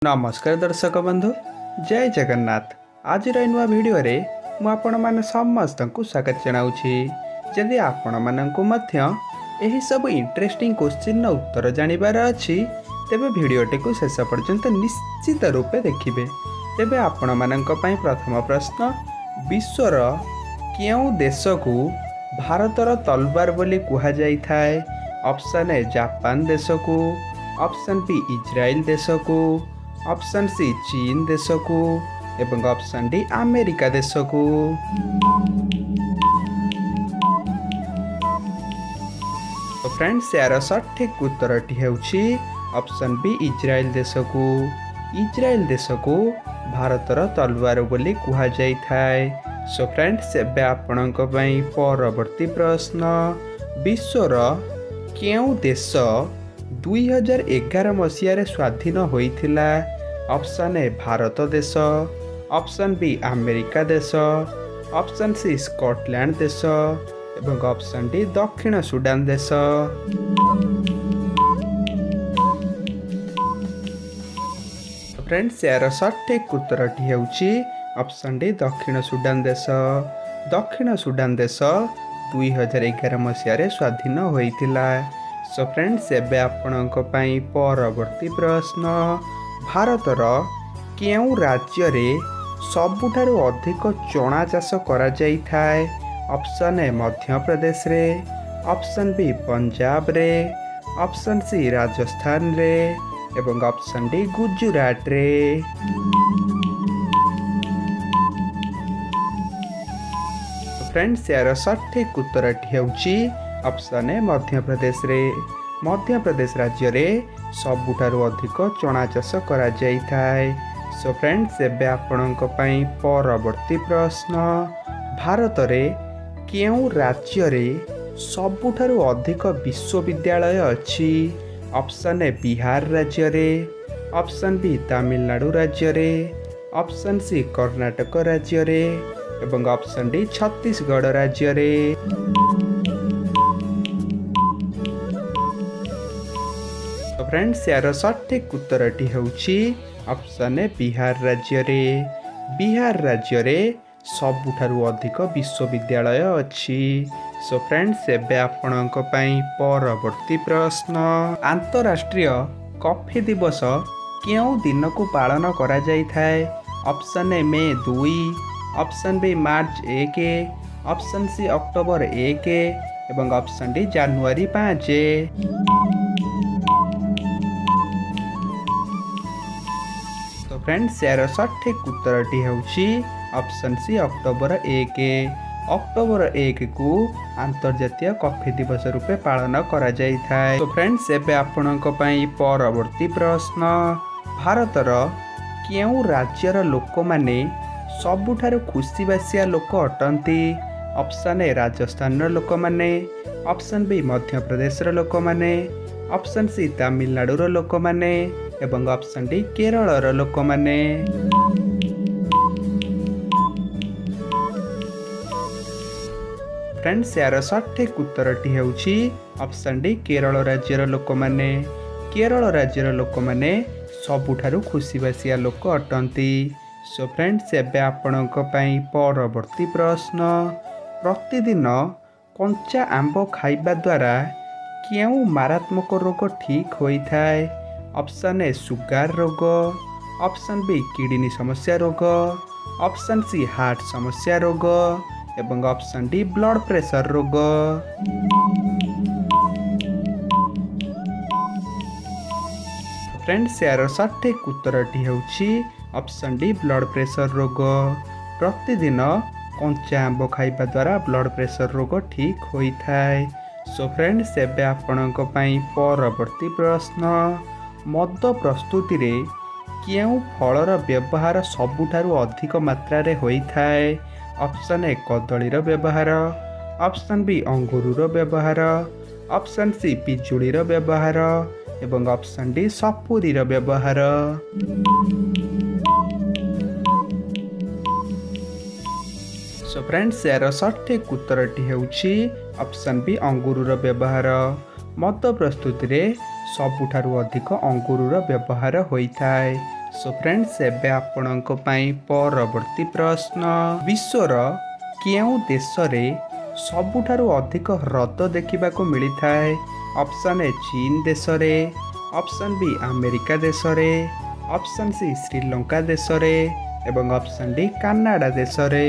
नमस्कार दर्शक बंधु, जय जगन्नाथ। आज नुआ वीडियो रे मु आपण मान समस्त को स्वागत जनाउछि। जदि आपण माननकु मध्य एही सब इंटरेस्टिंग क्वेश्चन उत्तर जानिबार अछि तेबे वीडियोटी को शेष पर्यंत निश्चित रूपे देखिबे। तेबे आपण माननक पई प्रथम प्रश्न, विश्वर केउ देश को भारतर तलवार बोली कुहा जाई थाए? ऑप्शन ए जापान देश को, ऑप्शन बी इजराइल देश को, ऑप्शन सी चीन देश को एवं ऑप्शन डी अमेरिका देश को। तो फ्रेंड्स यार सठिक उत्तरटी हेउछि ऑप्शन बी इजराइल देश को। इजराइल देश को भारतर तलवार बोली कुहा जाई थाए। सो फ्रेंड्स एबे आपणक पई परवर्ती प्रश्न, विश्वर केउ देश 2011 मसीह स्वाधीन होइथिला? ऑप्शन ए भारत देश, ऑप्शन बी अमेरिका देश, ऑप्शन सी स्कॉटलैंड देश एवं ऑप्शन डी दक्षिण सुडान देश। फ्रेंड्स यार सठिक उत्तरटी हेउछि ऑप्शन डी दक्षिण सुडान देश। दक्षिण सुडान देश 2011 मसीह स्वाधीन होइथिला। सो फ्रेंड्स एबे आपणक पई परवर्ती प्रश्न, भारतर केउ राज्य रे सबुठारु अधिक चना चाष करा जाई थाए? ऑप्शन ए मध्य प्रदेश रे, ऑप्शन बी पंजाब रे, ऑप्शन सी राजस्थान रे एवं ऑप्शन डी गुजरात रे। फ्रेंड्स यार सठिक उत्तरटी हेउछि ऑप्शन ए मध्य प्रदेश रे। मध्य प्रदेश राज्य रे सबुठारु अधिक चना चाष करा जाई थाए। सो फ्रेंड्स एबे आपणक पई परवर्ती प्रश्न, भारत रे केउ राज्य रे सबुठारु अधिक विश्वविद्यालय अछि? ऑप्शन ए बिहार राज्य रे, ऑप्शन बी तमिलनाडु राज्य रे, ऑप्शन सी कर्नाटक राज्य रे एवं ऑप्शन डी छत्तीसगढ़ राज्य रे। फ्रेंड्स यार सठिक उत्तरटी हेउछि ऑप्शन ए बिहार राज्य रे। बिहार राज्य रे सबुठारु अधिक विश्वविद्यालय अछि। सो फ्रेंड्स एबे आपणक पई परवर्ती प्रश्न, अंतरराष्ट्रीय कॉफी दिवस केउ दिन को पालन करा जाई थाए? Option A May 2, option B March 1, option C October 1 एवं ऑप्शन डी जनवरी 5। तो फ्रेंड्स यार सठिक उत्तरटी हेउछि ऑप्शन सी अक्टोबर 1। अक्टोबर 1 को अंतर्जातीय कॉफी दिवस रूपे पालन करा जाई थाए। तो फ्रेंड्स एबे आपणक पई परवर्ती प्रश्न, भारतर केउ राज्यर लोक माने सबुठारु खुशीबासिया लोक अटंती? ऑप्शन ए राजस्थान लोक माने, ऑप्शन बी मध्य प्रदेश लोक माने, ऑप्शन सी तमिलनाडु लोक माने एवं ऑप्शन डी केरल लोक माने। फ्रेंड्स यार सठिक उत्तरटी हेउछि ऑप्शन डी केरल राज्यर लोक माने। केरल राज्यर लोक माने सबुठारु खुशीबासिया लोक अटंती। सो फ्रेंड्स एबे आपणक पई परवर्ती प्रश्न, प्रतिदिन कंचा आंब खाइबा द्वारा केउ मारात्मक रोग ठीक होई थाए? ऑप्शन ए सुगार रोग, ऑप्शन बी किडनी समस्या रोग, ऑप्शन सी हार्ट समस्या रोग एवं ऑप्शन डी ब्लड प्रेशर रोग। फ्रेंड्स यार सठिक उत्तरटी हेउछि ऑप्शन डी ब्लड प्रेशर रोग। प्रतिदिन कंचा आंब खाइबा द्वारा ब्लड प्रेशर रोग ठीक होई थाए। सो फ्रेंड्स एबे आपणक पई परवर्ती प्रश्न, मद प्रस्तुति रे केउ फलर व्यवहार सबुठारु अधिक मात्रा रे होई थाए? ऑप्शन ए कदलीर व्यवहार, ऑप्शन बी अंगूरर व्यवहार, ऑप्शन सी पिजुड़ीर व्यवहार एवं ऑप्शन डी सपुरीर व्यवहार। सो फ्रेंड्स यार सठिक उत्तरटी हेउछि ऑप्शन बी अंगूरर व्यवहार। मद प्रस्तुति रे सबुठारु अधिक अंगूरर व्यवहार होई थाए। सो फ्रेंड्स एबे आपणक पई परवर्ती प्रश्न विश्वर केउ देश रे सबुठारु अधिक ह्रद देखा मिलता है। ऑप्शन ए चीन देश रे, ऑप्शन बी अमेरिका देश रे, ऑप्शन सी श्रीलंका देश रे एवं ऑप्शन डी कनाडा देश रे।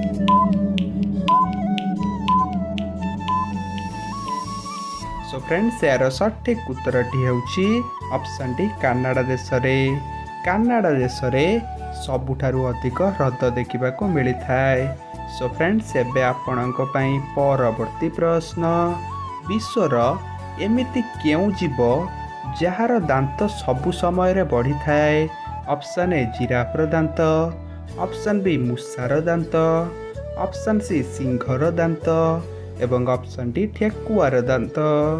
सो फ्रेंड्स यार सठिक उत्तरटी होउची ऑप्शन डी कनाडा देश रे। कनाडा देश रे सबुठारु अधिक ह्रद देखा मिलता है। सो फ्रेंड्स एबे आपणक पई परवर्ती प्रश्न विश्वर एमिति केउ जीव जार दांत सबु समय रे बढ़ी थाए। ऑप्शन ए जिराफर दांत, ऑप्शन बी मूसार दांत, ऑप्शन सी सिंहर दांत एवं ऑप्शन डी ठेकुआर दांत।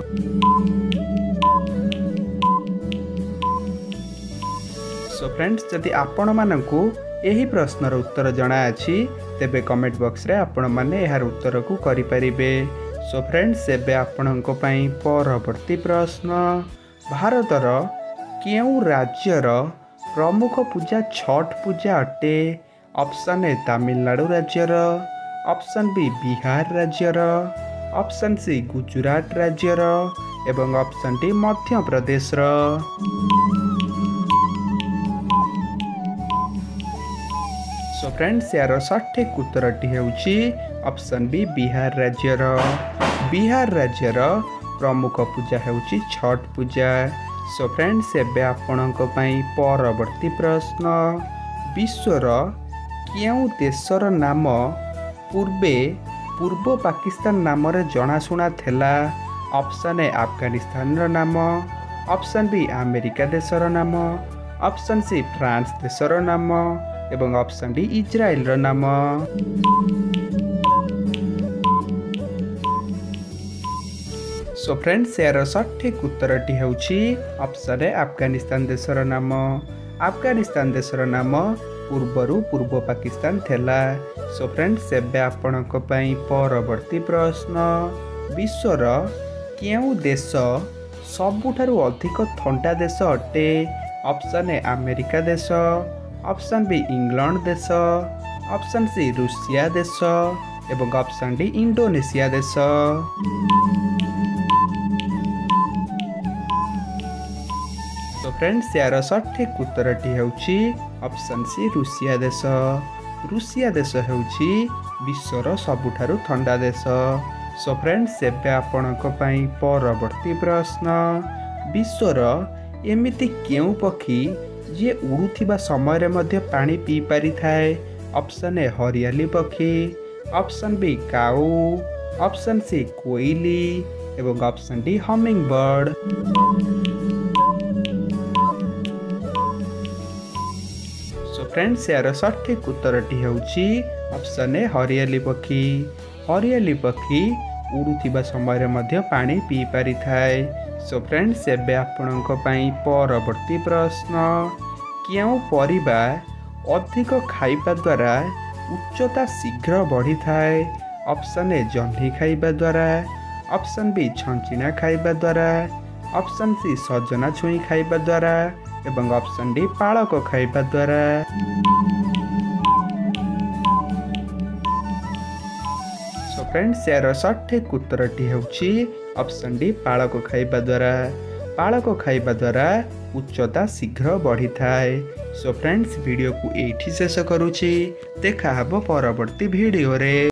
सो फ्रेंड्स जदि आपण मानकु एही प्रश्नर उत्तर जଣା अछि तेबे कमेंट बॉक्स रे आपण माने एहार उत्तर को करि परिबे। सो फ्रेंड्स एबे आपणक पई परवर्ती प्रश्न भारतर केउ राज्यर प्रमुख पूजा छठ पूजा अटे। ऑप्शन ए तमिलनाडु राज्यर, ऑप्शन बी बिहार राज्यर, ऑप्शन सी गुजरात राज्यर एवं option D Madhya Pradesh. So friends यार सठिक उत्तरटी हेउची ऑप्शन बी बिहार राज्यर। बिहार राज्यर प्रमुख पूजा हेउची छठ पूजा। सो फ्रेंड्स एबे आपणक पई परवर्ती प्रश्न विश्वर केउ देशर नाम पूर्वे पूर्व पाकिस्तान नाम रे जनाशुना थेला। ऑप्शन ए अफगानिस्तान रो नाम, ऑप्शन बी अमेरिका देशर नाम, ऑप्शन सी फ्रांस देशर नाम एवं ऑप्शन डी इजराइल रो नाम। सो फ्रेंड्स यार सठिक उत्तरटी होउची ऑप्शन ए अफगानिस्तान देशर नाम। अफगानिस्तान देशर नाम पूर्वरु पूर्व पाकिस्तान थेला। सो फ्रेंड्स एबे आपणक पई परवर्ती प्रश्न विश्वर केउ देश सबुठारु अधिक ठंडा देश अटे। ऑप्शन ए अमेरिका देश, ऑप्शन बी इंग्लैंड देश, ऑप्शन सी रूसिया देश एवं ऑप्शन डी इंडोनेशिया देश। तो फ्रेंड्स यार सठिक उत्तरटी होउची ऑप्शन सी रूसिया देश। रूसिया देश होउची विश्वर सबुठारु ठंडा देश। सो फ्रेंड्स एबे आपणक पई परवर्ती प्रश्न विश्वर एमिति केउ पक्षी जे उड़ुथिबा समय रे मध्य पानी पी पारि थाए। ऑप्शन ए हरियाली पक्षी, ऑप्शन बी काऊ, ऑप्शन सी कोइली एवं option D humming bird. So friends यार सठिक उत्तरटी होउची ऑप्शन ए हरियाली पक्षी। हरियाली पक्षी उड़ुथिबा समय रे मध्य पानी पी पारि थाए। सो फ्रेंड्स एबे आपणक पई परवर्ती प्रश्न केउ परिबा अधिक खाइबा द्वारा उच्चता शीघ्र बढ़ी थाए। ऑप्शन ए जह्नी खाइबा द्वारा, ऑप्शन बी छंचिना खाइबा द्वारा, ऑप्शन सी सजना छुई खाइबा द्वारा एवं ऑप्शन डी पालक खाइबा द्वारा। सो फ्रेंड्स यार सठिक उत्तरटी होउची ऑप्शन डी पालक खाइबा द्वारा। पालक खाइबा द्वारा उच्चता शीघ्र बढ़ी थाए। सो फ्रेंड्स वीडियो को एठी शेष करूची। देखा हबो परवर्ती वीडियो रे।